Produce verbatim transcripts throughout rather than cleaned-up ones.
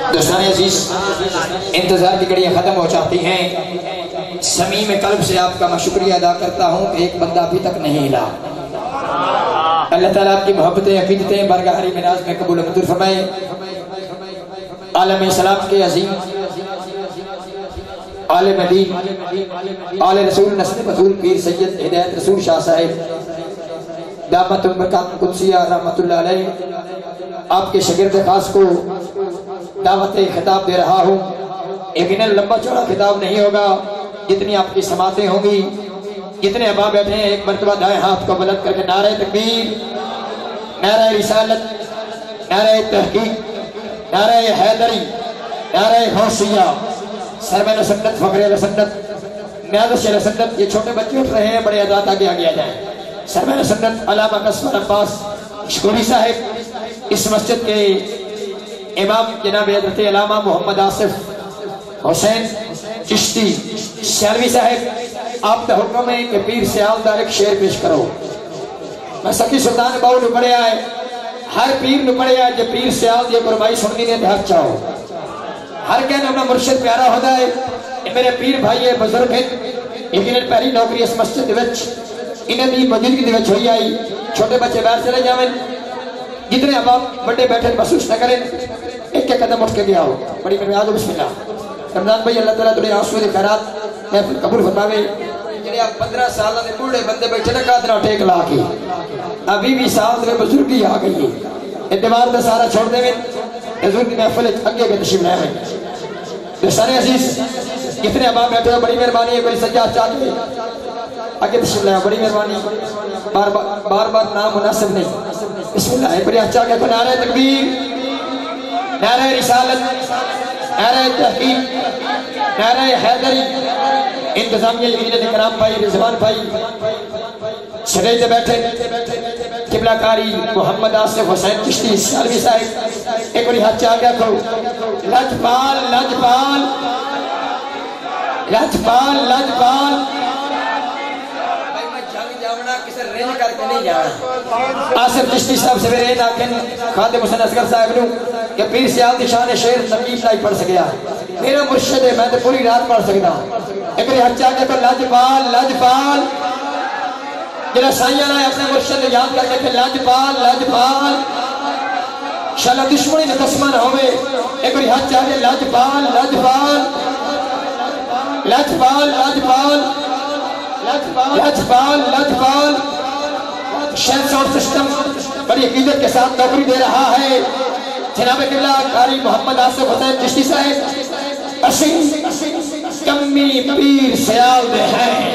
دوستان عزیز انتظار کی گھڑیاں ختم ہو چاہتی ہیں، صمیم قلب سے آپ کا میں شکریہ ادا کرتا ہوں کہ ایک بندہ ابھی تک نہیں ہلا۔ اللہ تعالیٰ آپ کی محبتیں عقیدتیں بارگاہ حریم ناز میں قبول منظور فرمائے۔ عالم اسلام کے عظیم عالم دین آل رسول نسل بطول پیر سید ہدایت رسول شاہ صاحب دامت البرکات قدسیہ رحمت اللہ علیہ، آپ کے شاگرد خاص کو دعوت خطاب دے رہا ہوں۔ یقیناً لمبا چوڑا خطاب نہیں ہوگا، جتنی آپ کی سماعتیں ہوں گی، جتنے ابا بیٹھے ہیں ایک مرتبہ دائیں ہاتھ کو بلند کر کے نعرہ تکبیر، نعرہ رسالت، نعرہ تحقیق، نعرہ حیدری، نعرہ غوثیہ، سرمین سنت فقر سنت نیازش سنت۔ یہ چھوٹے بچے اٹھ رہے ہیں، بڑے عزات آگے آگے آ جائیں۔ سرمین سنت علامہ قاسم عباس شکوری صاحب، اس مسجد کے امام جناب حضرت علامہ محمد آصف حسین چشتی شیروی صاحب، آپ کا حکم ہے کہ پیر سیال دار ایک شعر پیش کرو۔ میں سکی سلطان باؤ نو پڑے آئے، ہر پیر نو پڑے آئے، جب پیر سیال یہ قربائی سننی نے دھار چاہو، ہر کہنا اپنا مرشد پیارا ہوتا ہے۔ یہ میرے پیر بھائی بزرگ ہیں، یقیناً پہلی نوکری اس مسجد وچ انہیں دی موجودگی دی وچ ہوئی آئی۔ چھوٹے بچے باہر چلے جاویں، جتنے اب آپ بڑے بیٹھے محسوس نہ کریں، ایک ایک قدم اٹھ کے گیا ہو۔ بڑی میں آدھو بسم اللہ۔ رمضان بھائی اللہ تعالیٰ تھوڑے آنسو دے خیرات محفل قبول فرماوے۔ جنہیں آپ پندرہ سالہ دے بوڑھے بندے بیٹھے نہ قادرہ ٹیک لا کے، ابھی بھی سال دے بزرگی آ گئی ہے۔ اعتبار دا سارا چھوڑ دے میں حضور کی محفل اگے کے تشریف لائے ہیں۔ دوستان عزیز کتنے ابا بیٹھے ہو، بڑی مہربانی ہے، کوئی سجاد چاہتے آگے تشریف لائے، بڑی مہربانی، بار بار بار نام مناسب نہیں۔ بسم اللہ بڑی اچھا کہ تو نعرہ تکبیر، نعرہ رسالت، نعرہ تحقیق، نعرہ حیدری، انتظامیہ یقینت کرام بھائی رضوان بھائی سجدے سے بیٹھے، قبلہ کاری محمد آصف حسین چشتی شیروی صاحب، ایک بڑی ہاتھ چاہ گیا کھو، لجپال لجپال لجپال لجپال رین کر کے نہیں جانا۔ آصف چشتی صاحب سے میرے ناکن خادم حسین اصغر صاحب نو کہ پیر سیال دی شان شیر نبیل لائی پڑھ سکیا، میرا مرشد ہے، میں تو پوری رات پڑھ سکتا ہوں۔ ایک بڑی ہاتھ چاہ گیا تو لجپال لجپال، جنہا سائیہ لائے اپنے مرشد یاد کرنے کے لجپال لجپال، شاءاللہ دشمنی نے تسمہ نہ ہوئے۔ ایک بڑی ہاتھ چاہ گیا لجپال لجپال لجپال لجپال لجپال لجپال، شہد ساؤنڈ سسٹم بڑی عقیدت کے ساتھ نوکری دے رہا ہے جناب قبلہ کاری محمد آصف حسین چشتی صاحب۔ اسی کمی پیر سیال دے ہیں،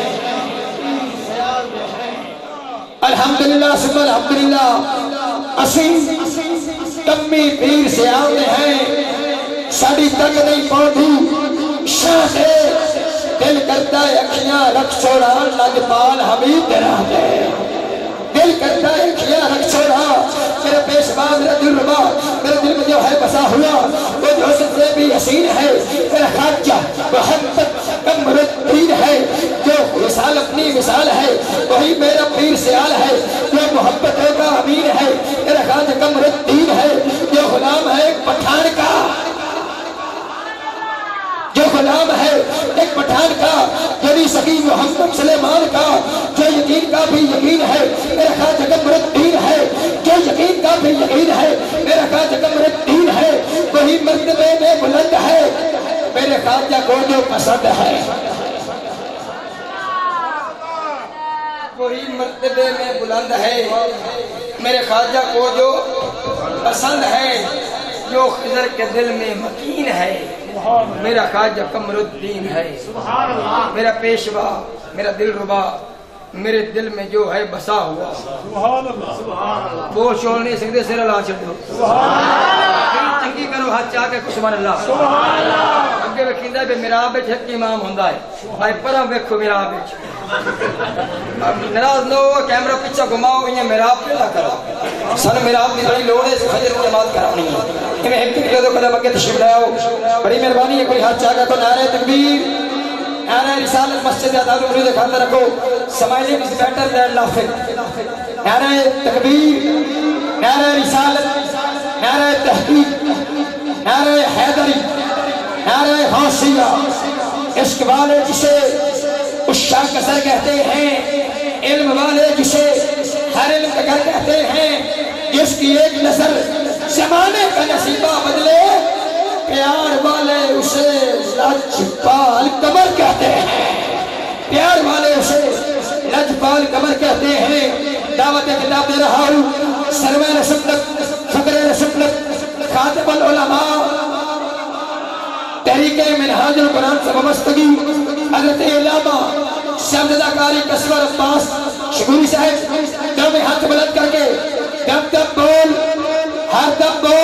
الحمدللہ سب الحمدللہ، اسی کمی پیر سیال دے ہیں، ساڑی تک نہیں پہنچی شاہ دے، دل کرتا ہے اکھیاں رکھ چھوڑا لجپال حبیب تیرا دے، دل کرتا ہے اکھیاں رکھ چھوڑا میرا پیشوا، میرا دل ربا، میرے دل میں جو ہے بسا ہوا وہ جو حسن سے بھی حسین ہے، میرا خاجہ محمد قمر الدین ہے، جو مثال اپنی مثال ہے، وہی میرا پیر سیال ہے، جو محبتوں کا امین ہے، میرا خاجہ قمر الدین ہے، جو غلام ہے ایک پٹھان کا، جو غلام ہے ایک پٹھان کا، یعنی سکی محمد سلیمان کا، جو یقین کا بھی یقین ہے، میرا خواجہ قمر الدین ہے، جو یقین کا بھی یقین ہے، میرا خواجہ قمر الدین ہے، وہی مرتبے میں بلند ہے، میرے خواجہ کو جو پسند ہے، وہی مرتبے میں بلند ہے، میرے خواجہ کو جو پسند ہے، جو خضر کے دل میں مکین ہے، میرا خواجہ قمر الدین ہے، میرا پیشوا، میرا دل ربا، میرے دل میں جو ہے بسا ہوا، بول شول نہیں سکتے، سر اللہ چھڑ دو، چنگی کرو ہاتھ چاہ کے سبحان اللہ، اگے وکیندہ بے میراب جھک امام ہوندہ ہے، بھائی پرہ ویکھو میراب نراز نو کیمرہ پچھا گھماؤ، انہیں میراب پیدا کرو، سن میراب کی بڑی لوڑے سے فجر کو جماعت کرانی ہے، انہیں ایک تکلے دو قدم اگے تشریف لے آؤ، بڑی مہربانی ہے، کوئی ہاتھ چاہ گا تو نعرہ تکبیر، نعرہ رسالت مسجد عطار امرید کھاندہ رکھو، smiling is better than laughing، نعرہ تکبیر، نعرہ رسالت، نعرہ تحقیق، نعرہ حیدری نعرہ غوثیہ، عشق والے جسے عشاق کا سر کہتے ہیں، علم والے جسے ہر علم کا گھر کہتے ہیں، جس کی ایک نظر زمانے کا نصیبہ بدلے، پیار والے اسے لجپال قمر کہتے ہیں، پیار والے اسے لجپال قمر کہتے ہیں۔ دعوت کتاب دے رہا ہوں، سرور سنت، فقر رسولت، خاتم العلماء، تحریک منہاج القرآن سے وابستگی حضرت علامہ شہزادہ قاری کسور عباس شگوری صاحب، دم ہاتھ بلند کر کے دم دم بول، ہر دم بول